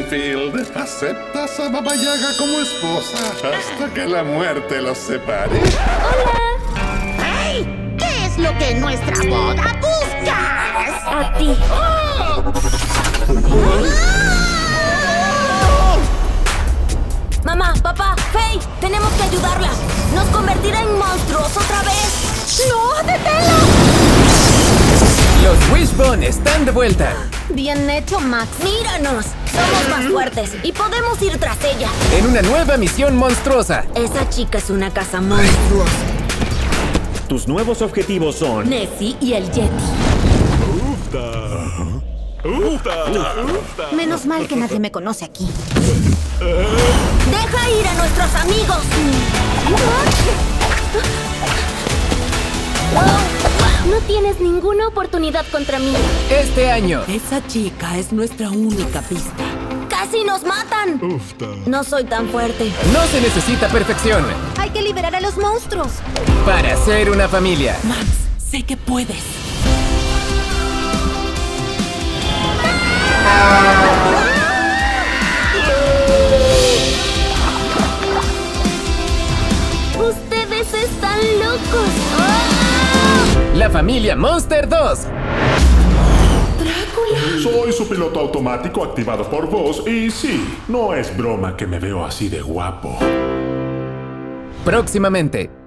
Haddonfield aceptas a Baba Yaga como esposa hasta que la muerte los separe. ¡Hey! ¿Qué es lo que en nuestra boda buscas? A ti. Mamá, papá, Faye, tenemos que ayudarla. ¿Nos convertirá en monstruos otra vez? ¡No, deténla! Los Wishbone están de vuelta. Bien hecho, Max. Míranos. Somos más fuertes y podemos ir tras ella. En una nueva misión monstruosa. Esa chica es una casa monstruosa. Tus nuevos objetivos son... Nessie y el Yeti. Menos mal que nadie me conoce aquí. ¡Deja ir a nuestros amigos! No tienes ninguna oportunidad contra mí. Este año. Esa chica es nuestra única pista. ¡Casi nos matan! No soy tan fuerte. No se necesita perfección Hay que liberar a los monstruos. para ser una familia. Max, sé que puedes. ¡Ustedes están locos! La familia Monster 2. Soy su piloto automático activado por voz y sí, no es broma que me veo así de guapo. Próximamente.